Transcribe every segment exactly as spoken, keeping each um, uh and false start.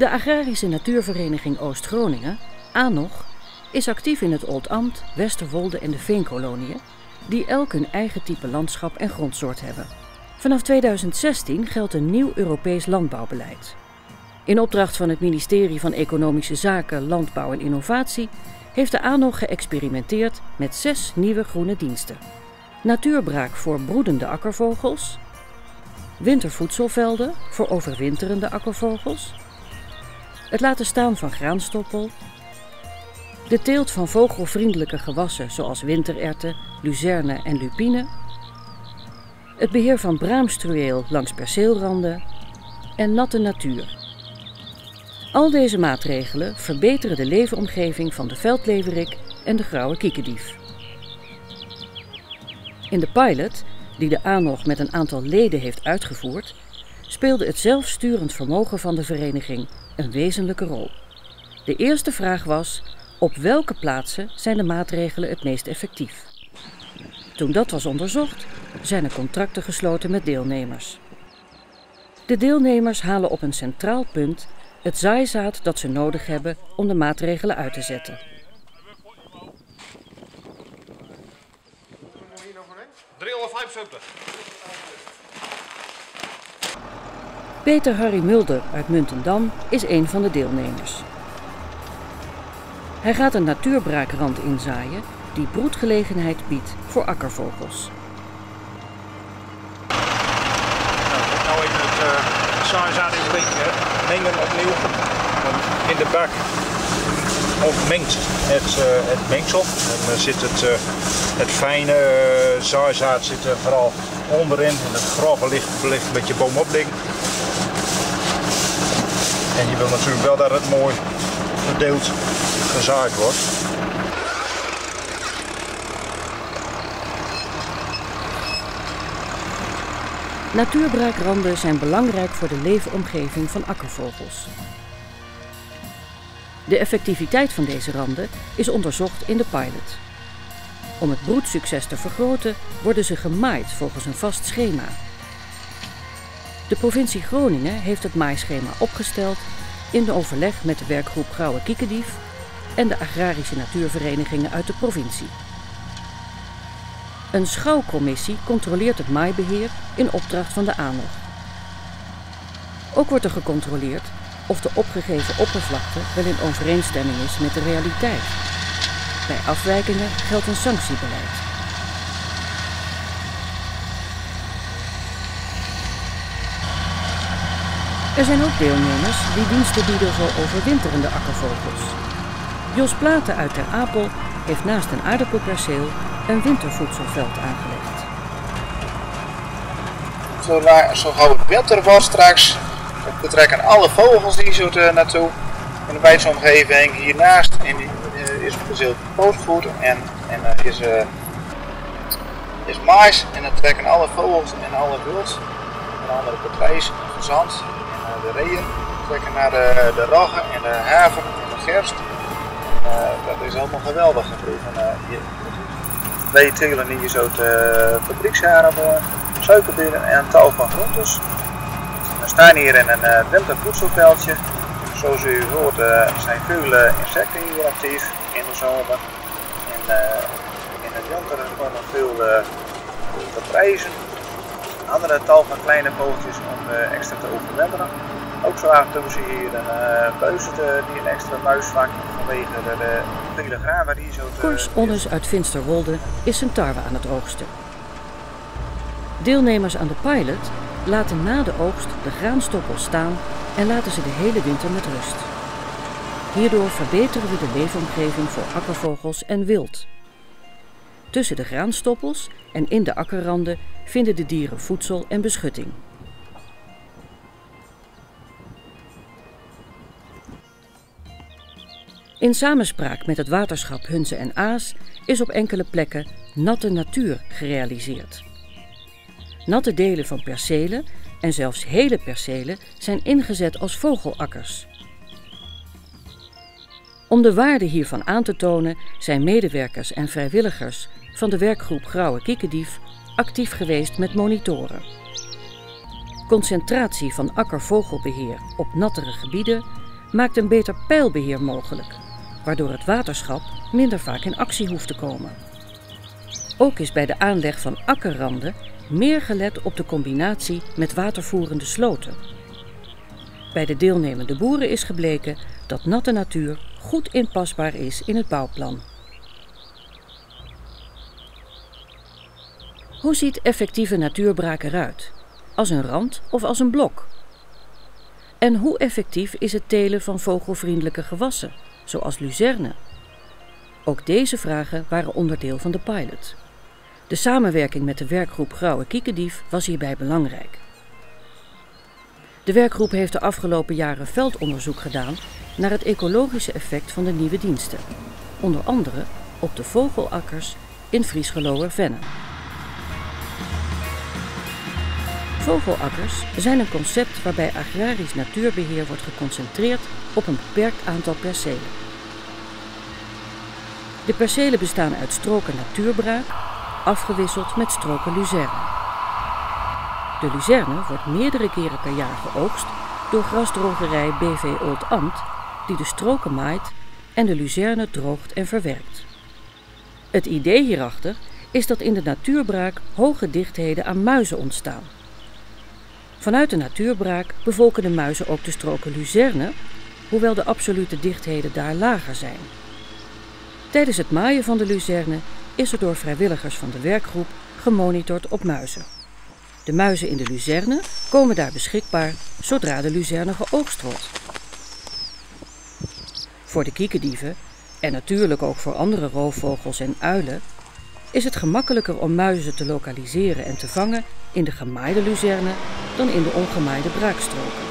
De Agrarische Natuurvereniging Oost-Groningen, ANOG, is actief in het Oldambt, Westerwolde en de Veenkoloniën, die elk hun eigen type landschap en grondsoort hebben. Vanaf tweeduizend zestien geldt een nieuw Europees landbouwbeleid. In opdracht van het ministerie van Economische Zaken, Landbouw en Innovatie heeft de ANOG geëxperimenteerd met zes nieuwe groene diensten. Natuurbraak voor broedende akkervogels, wintervoedselvelden voor overwinterende akkervogels, het laten staan van graanstoppel, de teelt van vogelvriendelijke gewassen zoals wintererwten, luzerne en lupine, het beheer van braamstruweel langs perceelranden en natte natuur. Al deze maatregelen verbeteren de leefomgeving van de veldleeuwerik en de grauwe kiekendief. In de pilot, die de ANOG met een aantal leden heeft uitgevoerd, speelde het zelfsturend vermogen van de vereniging een wezenlijke rol. De eerste vraag was: op welke plaatsen zijn de maatregelen het meest effectief? Toen dat was onderzocht, zijn er contracten gesloten met deelnemers. De deelnemers halen op een centraal punt het zaaizaad dat ze nodig hebben om de maatregelen uit te zetten. driehonderdvijfenzeventig. Peter Harry Mulder uit Muntendam is een van de deelnemers. Hij gaat een natuurbraakrand inzaaien die broedgelegenheid biedt voor akkervogels. Nou, ik nou even het uh, zaaizaad in beetje mengen opnieuw. In de bak ontmengt het, uh, het mengsel. En dan zit het, uh, het fijne uh, zaaizaad zit er vooral onderin en het grove ligt, ligt een beetje bovenop liggen. En je wil natuurlijk wel dat het mooi verdeeld gezaaid wordt. Natuurbraakranden zijn belangrijk voor de leefomgeving van akkervogels. De effectiviteit van deze randen is onderzocht in de pilot. Om het broedsucces te vergroten worden ze gemaaid volgens een vast schema. De provincie Groningen heeft het maaischema opgesteld in overleg met de werkgroep Grauwe Kiekendief en de agrarische natuurverenigingen uit de provincie. Een schouwcommissie controleert het maaibeheer in opdracht van de ANOG. Ook wordt er gecontroleerd of de opgegeven oppervlakte wel in overeenstemming is met de realiteit. Bij afwijkingen geldt een sanctiebeleid. Er zijn ook deelnemers die diensten bieden voor overwinterende akkervogels. Jos Platen uit Ter Apel heeft naast een aardappelperceel een wintervoedselveld aangelegd. Zo, zo gauw het winter wordt straks, betrekken alle vogels die zo naartoe in de wijdomgeving. Hiernaast in die, uh, is perceel postvoed en, en uh, is, uh, is mais en dan trekken alle vogels en alle wild, en andere patrijs, gezant en uh, de reeën trekken naar de, de roggen en de haver en de gerst. Uh, dat is allemaal geweldig. En, uh, je, twee telen hier zo de fabrieksaardappelen, suikerbieren en een tal van groentes. We staan hier in een uh, wintervoedselveldje. Zoals u hoort uh, zijn veel uh, insecten hier actief in de zomer. En uh, in de winter komen veel uh, patrijzen. Andere tal van kleine vogeltjes om uh, extra te overwinteren. Ook zo af en toe zie je hier een uh, buizerd uh, die een extra muisvak vanwege de, de vele graven die zo te... Kors Onnes uit Finsterwolde is zijn tarwe aan het oogsten. Deelnemers aan de pilot laten na de oogst de graanstoppel staan en laten ze de hele winter met rust. Hierdoor verbeteren we de leefomgeving voor akkervogels en wild. Tussen de graanstoppels en in de akkerranden vinden de dieren voedsel en beschutting. In samenspraak met het waterschap Hunze en Aas is op enkele plekken natte natuur gerealiseerd. Natte delen van percelen en zelfs hele percelen zijn ingezet als vogelakkers. Om de waarde hiervan aan te tonen zijn medewerkers en vrijwilligers van de werkgroep Grauwe Kiekendief actief geweest met monitoren. Concentratie van akkervogelbeheer op nattere gebieden maakt een beter peilbeheer mogelijk, waardoor het waterschap minder vaak in actie hoeft te komen. Ook is bij de aanleg van akkerranden meer gelet op de combinatie met watervoerende sloten. Bij de deelnemende boeren is gebleken dat natte natuur goed inpasbaar is in het bouwplan. Hoe ziet effectieve natuurbraak eruit? Als een rand of als een blok? En hoe effectief is het telen van vogelvriendelijke gewassen, zoals luzerne? Ook deze vragen waren onderdeel van de pilot. De samenwerking met de werkgroep Grauwe Kiekendief was hierbij belangrijk. De werkgroep heeft de afgelopen jaren veldonderzoek gedaan naar het ecologische effect van de nieuwe diensten, onder andere op de vogelakkers in Friesgeloer-Venne. Vogelakkers zijn een concept waarbij agrarisch natuurbeheer wordt geconcentreerd op een beperkt aantal percelen. De percelen bestaan uit stroken natuurbraak, afgewisseld met stroken luzerne. De luzerne wordt meerdere keren per jaar geoogst door grasdrogerij B V Old Ambt, die de stroken maait en de luzerne droogt en verwerkt. Het idee hierachter is dat in de natuurbraak hoge dichtheden aan muizen ontstaan. Vanuit de natuurbraak bevolken de muizen ook de stroken luzerne, hoewel de absolute dichtheden daar lager zijn. Tijdens het maaien van de luzerne is er door vrijwilligers van de werkgroep gemonitord op muizen. De muizen in de luzerne komen daar beschikbaar zodra de luzerne geoogst wordt. Voor de kiekendieven, en natuurlijk ook voor andere roofvogels en uilen, is het gemakkelijker om muizen te lokaliseren en te vangen in de gemaaide luzerne dan in de ongemaaide braakstroken.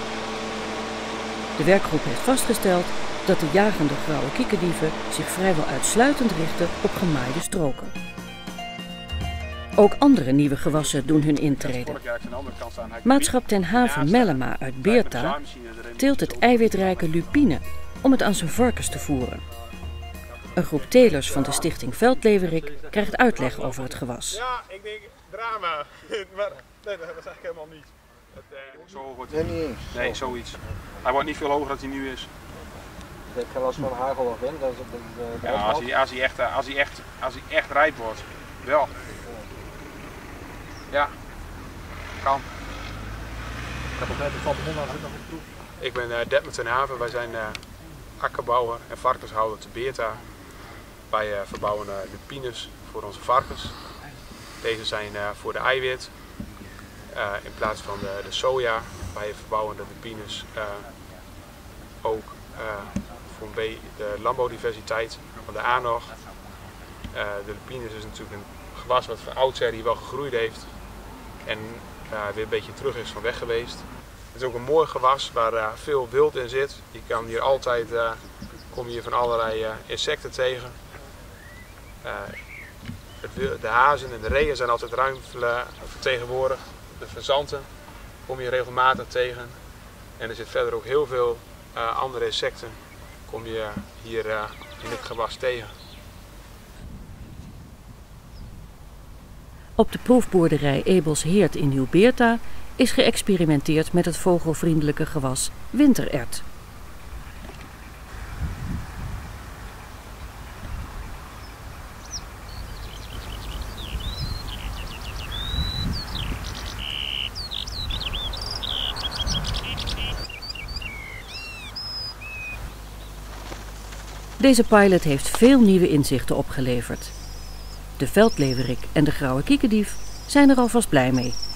De werkgroep heeft vastgesteld dat de jagende grauwe kiekendieven zich vrijwel uitsluitend richten op gemaaide stroken. Ook andere nieuwe gewassen doen hun intrede. Maatschap Ten Haven Mellema uit Beerta teelt het eiwitrijke lupine om het aan zijn varkens te voeren. Een groep telers van de stichting Veldleverik krijgt uitleg over het gewas. Ja, ik denk drama, maar nee, dat is eigenlijk helemaal niet. Het, uh, zo hoog wordt hij. Nee, niet eens. Nee, zoiets. Hij wordt niet veel hoger dan hij nu is. Ik heb geen last van hagel of wind. Dat is op de, de, de ja, als hij, als, hij echt, als, hij echt, als hij echt rijp wordt, wel. Ja, kan. Ik heb altijd een vatte mond nog een proef. Ik ben uh, Detmer Ten Haven, wij zijn uh, akkerbouwer en varkenshouder te Beerta. Wij uh, verbouwen uh, lupines voor onze varkens. Deze zijn uh, voor de eiwit uh, in plaats van de, de soja. Wij verbouwen de lupines uh, ook uh, voor een beetje de landbouwdiversiteit van de aanog. Uh, de lupines is natuurlijk een gewas wat van oudsher hier wel gegroeid heeft en uh, weer een beetje terug is van weg geweest. Het is ook een mooi gewas waar uh, veel wild in zit. Je kan hier altijd uh, kom je van allerlei uh, insecten tegen. Uh, het, de hazen en de reeën zijn altijd ruim vertegenwoordigd. De fazanten kom je regelmatig tegen. En er zit verder ook heel veel uh, andere insecten kom je hier uh, in het gewas tegen. Op de proefboerderij Ebelsheerd in Nieuw-Beerta is geëxperimenteerd met het vogelvriendelijke gewas winterert. Deze pilot heeft veel nieuwe inzichten opgeleverd. De veldleverik en de grauwe kiekendief zijn er alvast blij mee.